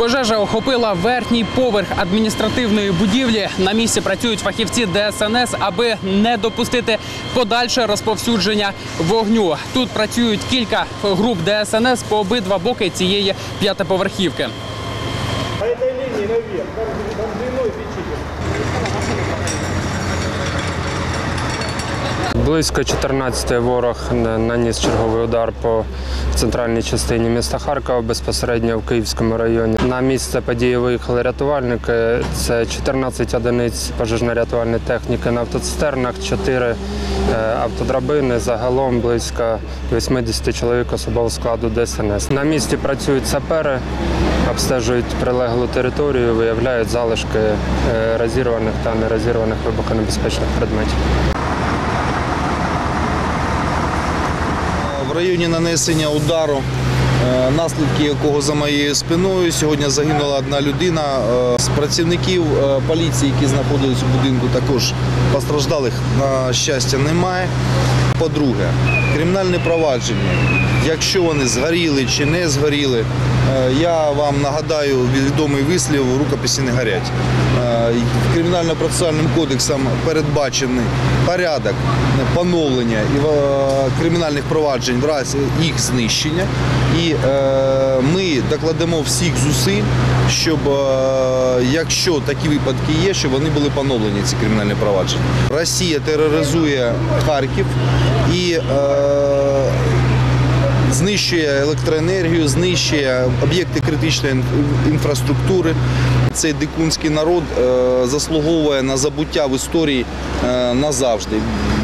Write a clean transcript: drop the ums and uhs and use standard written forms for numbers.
Пожежа охопила верхній поверх адміністративної будівлі. На місці працюють фахівці ДСНС, аби не допустити подальше розповсюдження вогню. Тут працюють кілька груп ДСНС по обидва боки цієї п'ятиповерхівки. По этой линии наверх, там длиной фичите. Близько 14-ї ворог наніс черговий удар по центральній частині міста Харкова, безпосередньо в Київському районі. На місце події виїхали рятувальники. Це 14 одиниць пожежно-рятувальної техніки на автоцистернах, 4 автодрабини, загалом близько 80 чоловік особового складу ДСНС. На місці працюють сапери, обстежують прилеглу територію, виявляють залишки розірваних та нерозірваних вибухонебезпечних предметів. В районі нанесення удару, наслідки якого за моєю спиною, сьогодні загинула одна людина. З працівників поліції, які знаходились у будинку, також постраждалих, на щастя, немає. По-друге, кримінальне провадження, якщо вони згоріли чи не згоріли, я вам нагадаю відомий вислів «рукописи не горять». Кримінально-процесуальним кодексом передбачений порядок поновлення кримінальних проваджень в разі їх знищення. І ми докладемо всіх зусиль, щоб, якщо такі випадки є, щоб вони були поновлені, ці кримінальні провадження. Росія тероризує Харків і знищує електроенергію, знищує об'єкти критичної інфраструктури. Цей дикунський народ заслуговує на забуття в історії назавжди.